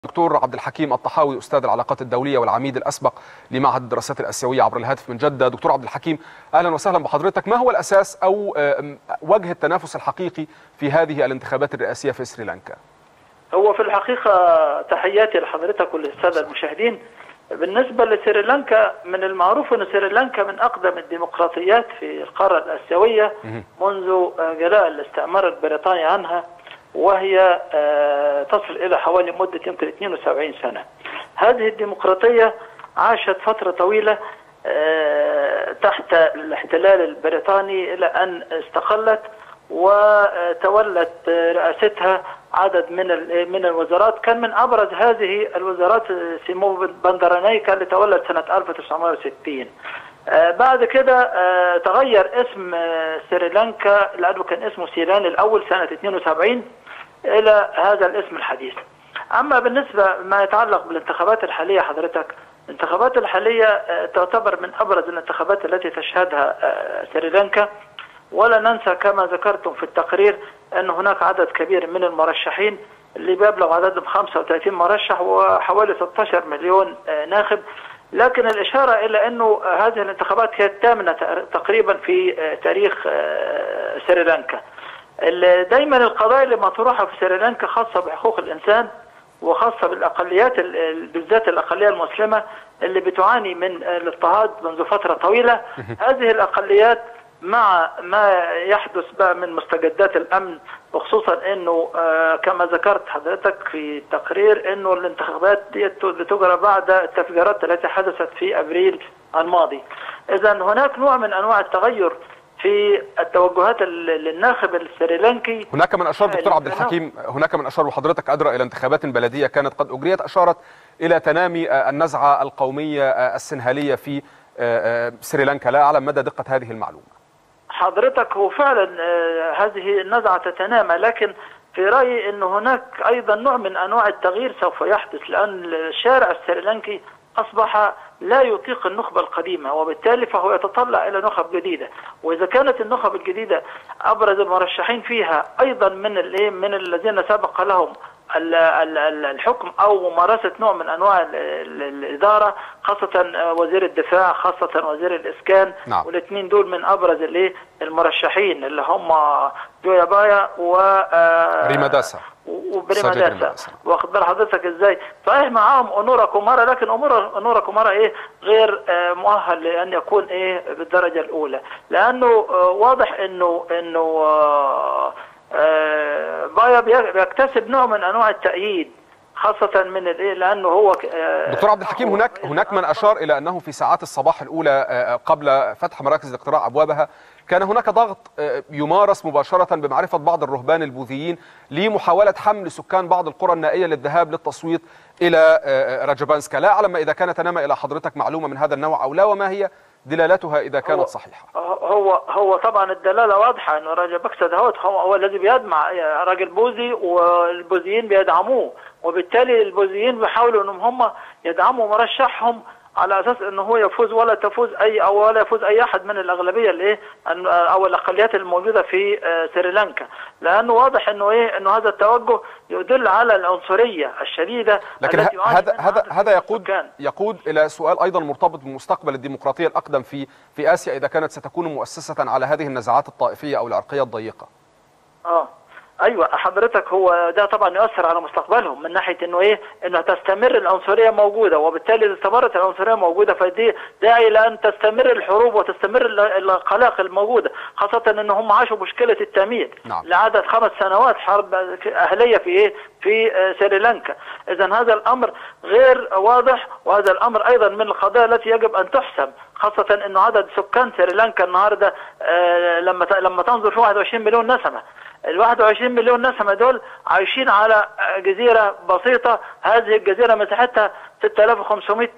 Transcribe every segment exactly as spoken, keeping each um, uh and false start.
دكتور عبد الحكيم الطحاوي، أستاذ العلاقات الدولية والعميد الأسبق لمعهد الدراسات الآسيوية عبر الهاتف من جدة. دكتور عبد الحكيم، أهلا وسهلا بحضرتك. ما هو الأساس أو وجه التنافس الحقيقي في هذه الانتخابات الرئاسية في سريلانكا؟ هو في الحقيقة تحياتي لحضرتك وللسادة المشاهدين. بالنسبة لسريلانكا، من المعروف أن سريلانكا من أقدم الديمقراطيات في القارة الآسيوية منذ جلاء الاستعمار البريطاني عنها، وهي تصل إلى حوالي مدة يمكن اثنين وسبعين سنة. هذه الديمقراطية عاشت فترة طويلة تحت الاحتلال البريطاني إلى أن استقلت وتولت رئاستها عدد من من الوزارات. كان من أبرز هذه الوزارات سيمو بندرانيكا اللي تولت سنة ألف وتسعمائة وستين. بعد كده تغير اسم سريلانكا لأنه كان اسمه سيلان الأول سنة اثنين وسبعين إلى هذا الاسم الحديث. أما بالنسبة ما يتعلق بالانتخابات الحالية، حضرتك الانتخابات الحالية تعتبر من أبرز الانتخابات التي تشهدها سريلانكا، ولا ننسى كما ذكرتم في التقرير أن هناك عدد كبير من المرشحين اللي بيبلغ عددهم خمسة وثلاثين مرشح وحوالي ستة عشر مليون ناخب. لكن الإشارة إلى أنه هذه الانتخابات هي الثامنة تقريبا في تاريخ سريلانكا. دايما القضايا اللي مطروحة في سريلانكا خاصة بحقوق الإنسان وخاصة بالأقليات، بالذات الأقلية المسلمة اللي بتعاني من الاضطهاد منذ فترة طويلة. هذه الأقليات مع ما يحدث بقى من مستجدات الأمن، وخصوصا أنه آه كما ذكرت حضرتك في التقرير أنه الانتخابات دي تجرى بعد التفجيرات التي حدثت في أبريل الماضي. إذا هناك نوع من أنواع التغير في التوجهات للناخب السريلانكي. هناك من أشار دكتور عبد الحكيم، هناك من أشار وحضرتك أدرى إلى انتخابات بلدية كانت قد أجريت أشارت إلى تنامي النزعة القومية السنهالية في سريلانكا. لا أعلم مدى دقة هذه المعلومة. حضرتك هو فعلا هذه النزعة تتنامى، لكن في رأيي أن هناك أيضا نوع من أنواع التغيير سوف يحدث، لأن الشارع السريلانكي أصبح لا يطيق النخبة القديمة، وبالتالي فهو يتطلع إلى نخب جديدة. وإذا كانت النخب الجديدة أبرز المرشحين فيها أيضا من من الذين سبق لهم الحكم أو ممارسة نوع من أنواع الإدارة، خاصة وزير الدفاع، خاصة وزير الإسكان. نعم. والاثنين دول من أبرز المرشحين اللي هم جويا بايا و ريماداسا وبريماداسا. واخد بال حضرتك ازاي؟ صحيح معاهم اونورا كومارا، لكن اونورا كومارا ايه غير مؤهل لان يكون ايه بالدرجه الاولى، لانه واضح انه انه بايا بيكتسب نوع من انواع التأييد، خاصة من الايه لانه هو دكتور عبد الحكيم. هناك هناك من اشار الى انه في ساعات الصباح الاولى قبل فتح مراكز الاقتراع ابوابها كان هناك ضغط يمارس مباشرة بمعرفة بعض الرهبان البوذيين لمحاولة حمل سكان بعض القرى النائية للذهاب للتصويت إلى رجبانسكا. لا أعلم إذا كانت تنامى إلى حضرتك معلومة من هذا النوع أو لا، وما هي دلالتها إذا كانت هو صحيحة؟ هو هو طبعا الدلالة واضحة أنه رجبانسكا دهوت هو, هو الذي بيدمع راجل بوذي والبوذيين بيدعموه، وبالتالي البوذيين بيحاولوا أنهم هم يدعموا مرشحهم على اساس انه هو يفوز ولا تفوز اي او ولا يفوز اي احد من الاغلبيه اللي ايه او الاقليات الموجوده في سريلانكا، لانه واضح انه ايه انه هذا التوجه يدل على العنصريه الشديده. لكن هذا هذا هذا يقود يقود الى سؤال ايضا مرتبط بمستقبل الديمقراطيه الاقدم في في اسيا اذا كانت ستكون مؤسسه على هذه النزاعات الطائفيه او العرقيه الضيقه. اه ايوه حضرتك، هو ده طبعا يؤثر على مستقبلهم من ناحيه انه ايه انه تستمر العنصريه موجوده، وبالتالي اذا استمرت العنصريه موجوده فدي داعي لان تستمر الحروب وتستمر القلاقل الموجوده، خاصه ان هم عاشوا مشكله التمييز. نعم. لعدد خمس سنوات حرب اهليه في ايه في سريلانكا. اذا هذا الامر غير واضح، وهذا الامر ايضا من القضايا التي يجب ان تحسم، خاصه انه عدد سكان سريلانكا النهارده آه لما لما تنظر في واحد وعشرين مليون نسمه. ال واحد وعشرين مليون نسمة دول عايشين على جزيرة بسيطة، هذه الجزيرة مساحتها ستة آلاف وخمسمائة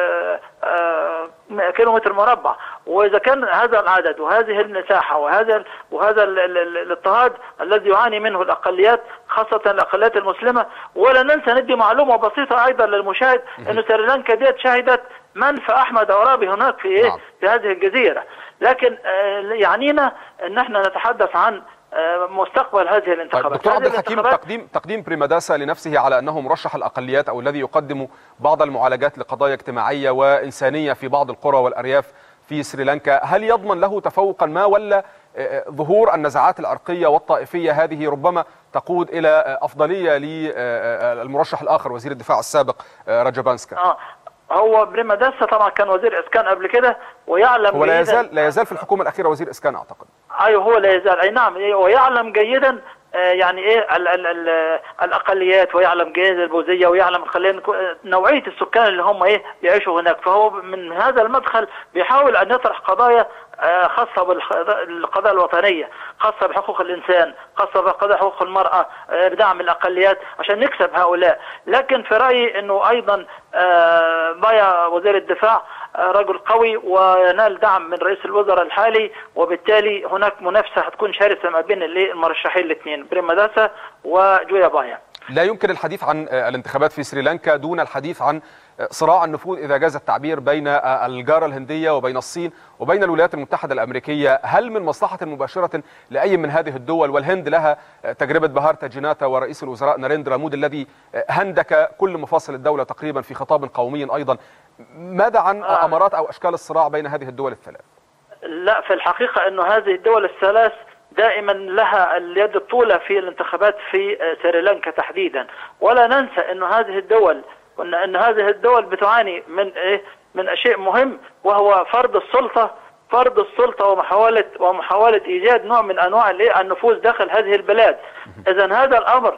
كيلومتر مربع. وإذا كان هذا العدد وهذه المساحة وهذا وهذا الاضطهاد الذي يعاني منه الأقليات، خاصة الأقليات المسلمة، ولا ننسى ندي معلومة بسيطة أيضا للمشاهد إنه سريلانكا ديت شهدت منف أحمد عرابي هناك في إيه في هذه الجزيرة. لكن يعنينا إن احنا نتحدث عن مستقبل هذه الانتخابات. دكتور عبد الحكيم، تقديم تقديم بريماداسا لنفسه على انه مرشح الاقليات او الذي يقدم بعض المعالجات لقضايا اجتماعيه وانسانيه في بعض القرى والارياف في سريلانكا، هل يضمن له تفوقا ما، ولا ظهور النزعات العرقيه والطائفيه هذه ربما تقود الى افضليه للمرشح الاخر وزير الدفاع السابق راجابانسكا؟ اه هو بريماداسا طبعا كان وزير اسكان قبل كده ويعلم، هو لا يزال لا يزال في الحكومه الاخيره وزير اسكان اعتقد. ايوه هو لا يزال، اي نعم، ويعلم جيدا يعني ايه ال ال ال الاقليات، ويعلم جيدا البوذيه، ويعلم نوعيه السكان اللي هم ايه بيعيشوا هناك. فهو من هذا المدخل بيحاول ان يطرح قضايا خاصه بالقضايا الوطنيه، خاصه بحقوق الانسان، خاصه بقضايا حقوق المراه، بدعم الاقليات عشان نكسب هؤلاء. لكن في رايي انه ايضا بايا وزير الدفاع رجل قوي وينال دعم من رئيس الوزراء الحالي، وبالتالي هناك منافسه هتكون شرسه ما بين المرشحين الاثنين بريماداسا وجويا بايا. لا يمكن الحديث عن الانتخابات في سريلانكا دون الحديث عن صراع النفوذ إذا جاز التعبير بين الجارة الهندية وبين الصين وبين الولايات المتحدة الأمريكية. هل من مصلحة مباشرة لأي من هذه الدول، والهند لها تجربة بهارتا جيناتا ورئيس الوزراء ناريندرا مودي الذي هندك كل مفاصل الدولة تقريبا في خطاب قومي أيضا، ماذا عن آه. أمارات أو أشكال الصراع بين هذه الدول الثلاث؟ لا، في الحقيقة أنه هذه الدول الثلاث دائما لها اليد الطولة في الانتخابات في سريلانكا تحديدا، ولا ننسى أنه هذه الدول أن هذه الدول بتعاني من إيه من شيء مهم، وهو فرض السلطة فرض السلطة ومحاولة ومحاولة إيجاد نوع من أنواع النفوذ داخل هذه البلاد. إذا هذا الأمر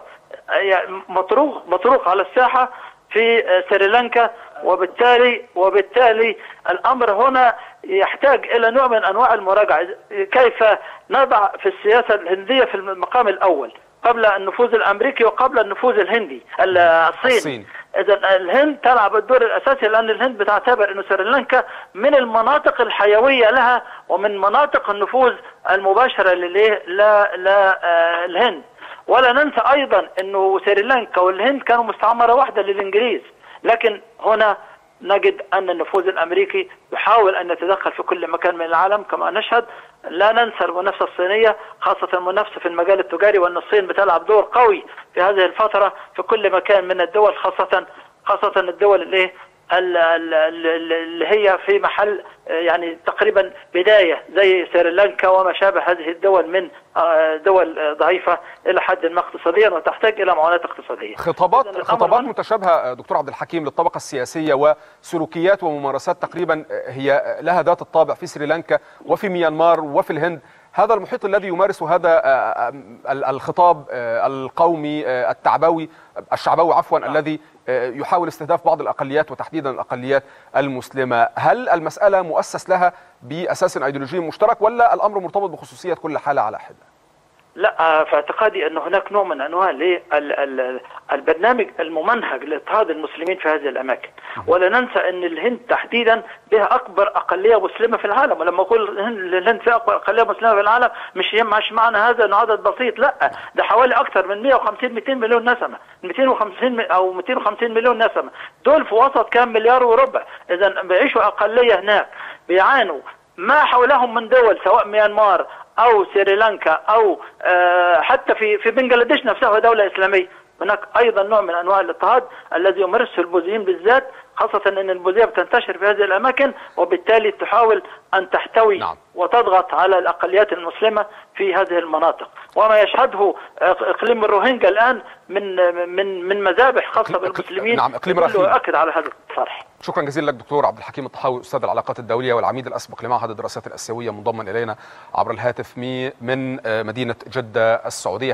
مطروق مطروق على الساحة في سريلانكا، وبالتالي وبالتالي الأمر هنا يحتاج إلى نوع من أنواع المراجعة، كيف نضع في السياسة الهندية في المقام الأول قبل النفوذ الأمريكي وقبل النفوذ الهندي الصيني. إذا الهند تلعب الدور الأساسي، لأن الهند بتعتبر أن سريلانكا من المناطق الحيوية لها ومن مناطق النفوذ المباشرة للهند. ولا ننسى أيضا أنه سريلانكا والهند كانوا مستعمرة واحدة للإنجليز، لكن هنا نجد أن النفوذ الأمريكي يحاول أن يتدخل في كل مكان من العالم كما نشهد. لا ننسى المنافسة الصينية، خاصة المنافسة في المجال التجاري، وأن الصين بتلعب دور قوي في هذه الفترة في كل مكان من الدول، خاصة خاصة الدول اللي اللي هي في محل يعني تقريبا بداية زي سريلانكا وما شابه هذه الدول من دول ضعيفة إلى حد ما اقتصاديا وتحتاج إلى معونات اقتصادية. خطابات خطابات متشابهة دكتور عبد الحكيم للطبقة السياسية وسلوكيات وممارسات تقريبا هي لها ذات الطابع في سريلانكا وفي ميانمار وفي الهند. هذا المحيط الذي يمارس هذا الخطاب القومي التعبوي الشعبوي عفوا آه. الذي يحاول استهداف بعض الأقليات وتحديدا الأقليات المسلمة، هل المسألة مؤسس لها بأساس أيديولوجي مشترك، ولا الأمر مرتبط بخصوصية كل حالة على حدة؟ لا، في اعتقادي أن هناك نوع من أنواع البرنامج الممنهج لاضطهاد المسلمين في هذه الأماكن. ولا ننسى أن الهند تحديدا بها أكبر أقلية مسلمة في العالم، ولما أقول الهند فيها أكبر أقلية مسلمة في العالم مش مش معنى هذا أنه عدد بسيط، لا، ده حوالي أكثر من مئة وخمسين مئتين مليون نسمة، مئتين وخمسين أو مئتين وخمسين مليون نسمة، دول في وسط كام مليار وربع. إذا بيعيشوا أقلية هناك بيعانوا ما حولهم من دول، سواء ميانمار أو سريلانكا أو آه حتى في في بنغلاديش نفسها وهي دولة إسلامية. هناك أيضا نوع من أنواع الاضطهاد الذي يمارسه البوذيين بالذات، خاصة أن البوذية بتنتشر في هذه الأماكن، وبالتالي تحاول أن تحتوي نعم. وتضغط على الأقليات المسلمة في هذه المناطق، وما يشهده إقليم الروهينجا الآن من من من مذابح خاصة بالمسلمين. نعم، إقليم رخيم يؤكد على هذا الصرح. شكرا جزيلا لك دكتور عبد الحكيم الطحاوي، أستاذ العلاقات الدولية والعميد الأسبق لمعهد الدراسات الآسيوية، منضما إلينا عبر الهاتف من مدينة جدة السعودية.